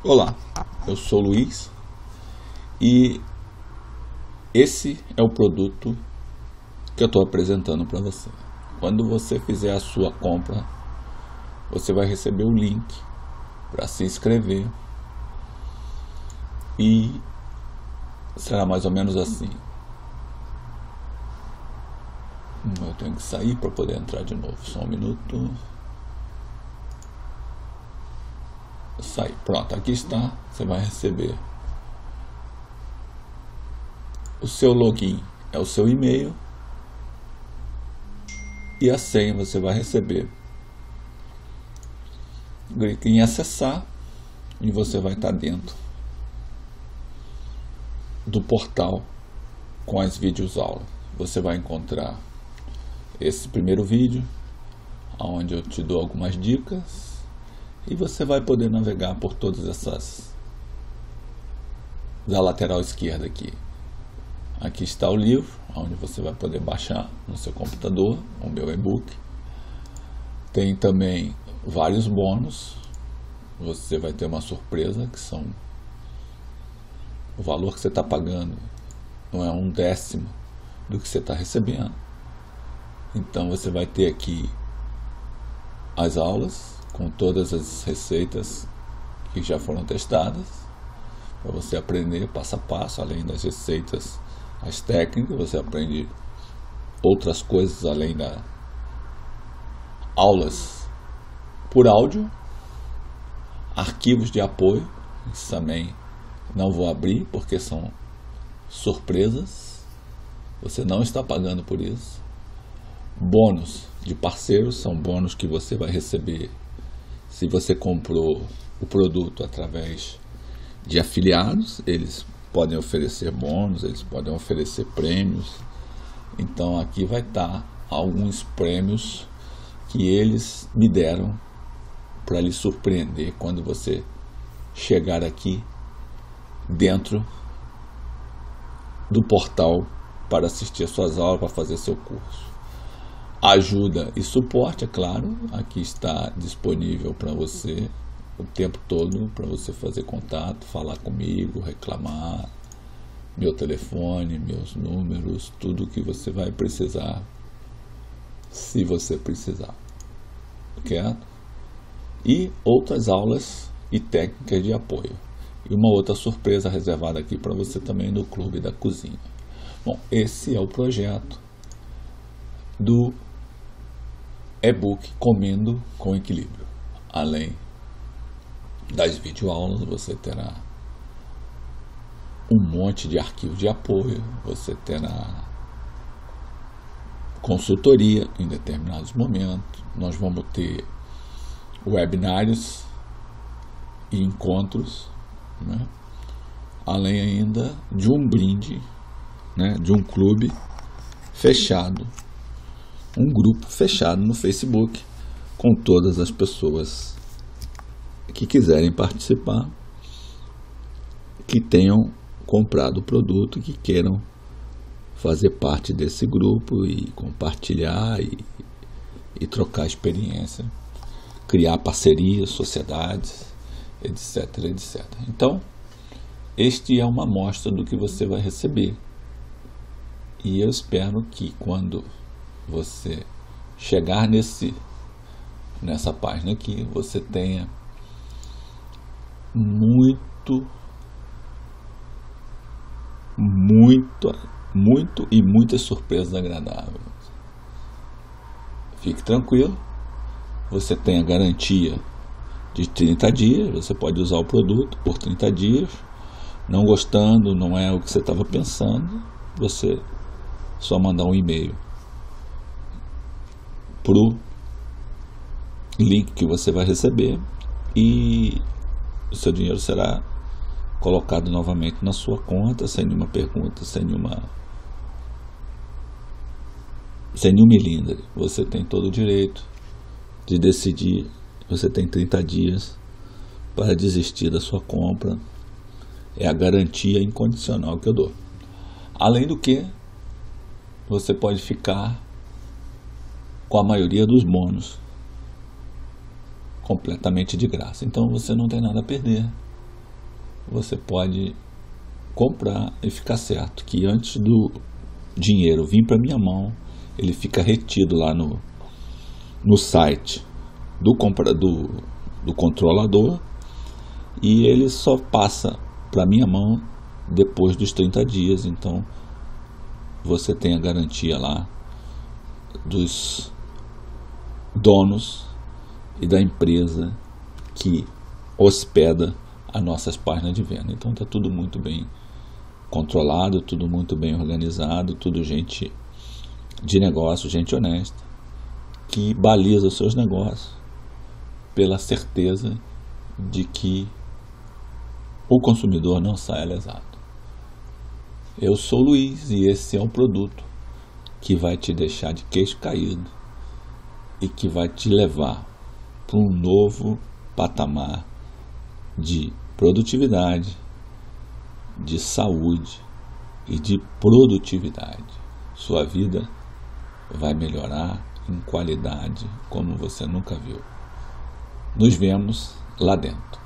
Olá, eu sou o Luiz e esse é o produto que eu estou apresentando para você. Quando você fizer a sua compra, você vai receber o link para se inscrever e será mais ou menos assim. Eu tenho que sair para poder entrar de novo, só um minuto. Sai, pronto, aqui está. Você vai receber o seu login, é o seu e-mail, e a senha você vai receber. Clique em acessar e você vai estar dentro do portal com as videoaulas. Você vai encontrar esse primeiro vídeo, onde eu te dou algumas dicas. E você vai poder navegar por todas essas da lateral esquerda aqui. Aqui está o livro, onde você vai poder baixar no seu computador, o meu e-book. Tem também vários bônus. Você vai ter uma surpresa, que são o valor que você está pagando não é 1/10 do que você está recebendo. Então você vai ter aqui as aulas com todas as receitas que já foram testadas, para você aprender passo a passo. Além das receitas, as técnicas, você aprende outras coisas além das aulas por áudio, arquivos de apoio, isso também não vou abrir porque são surpresas, você não está pagando por isso. Bônus de parceiros, são bônus que você vai receber se você comprou o produto através de afiliados. Eles podem oferecer bônus, eles podem oferecer prêmios. Então aqui vai estar alguns prêmios que eles me deram para lhe surpreender quando você chegar aqui dentro do portal para assistir às suas aulas, para fazer seu curso. Ajuda e suporte, é claro, aqui está disponível para você o tempo todo, para você fazer contato, falar comigo, reclamar, meu telefone, meus números, tudo que você vai precisar, se você precisar, certo? E outras aulas e técnicas de apoio. E uma outra surpresa reservada aqui para você também no Clube da Cozinha. Bom, esse é o projeto do e-book Comendo com Equilíbrio. Além das videoaulas, você terá um monte de arquivos de apoio, você terá consultoria em determinados momentos, nós vamos ter webinários e encontros, né? Além ainda de um brinde, né? De um clube fechado, um grupo fechado no Facebook com todas as pessoas que quiserem participar, que tenham comprado o produto, que queiram fazer parte desse grupo e compartilhar e trocar experiência, criar parcerias, sociedades, etc, etc. Então, este é uma amostra do que você vai receber. E eu espero que quando você chegar nessa página aqui, você tenha muitas surpresas agradáveis. Fique tranquilo, você tem a garantia de 30 dias, você pode usar o produto por 30 dias, não gostando, não é o que você estava pensando, você só mandar um e-mail pro link que você vai receber e o seu dinheiro será colocado novamente na sua conta, sem nenhuma pergunta, sem nenhum milindre. Você tem todo o direito de decidir. Você tem 30 dias para desistir da sua compra. É a garantia incondicional que eu dou. Além do que, você pode ficar com a maioria dos bônus completamente de graça. Então você não tem nada a perder. você pode comprar e ficar certo que antes do dinheiro vir para minha mão, ele fica retido lá no site do controlador, e ele só passa para minha mão depois dos 30 dias. Então você tem a garantia lá dos donos e da empresa que hospeda as nossas páginas de venda. Então está tudo muito bem controlado, tudo muito bem organizado, tudo gente de negócio, gente honesta, que baliza os seus negócios pela certeza de que o consumidor não sai lesado. Eu sou o Luiz e esse é um produto que vai te deixar de queixo caído e que vai te levar para um novo patamar de produtividade, de saúde e de produtividade. Sua vida vai melhorar em qualidade como você nunca viu. Nos vemos lá dentro.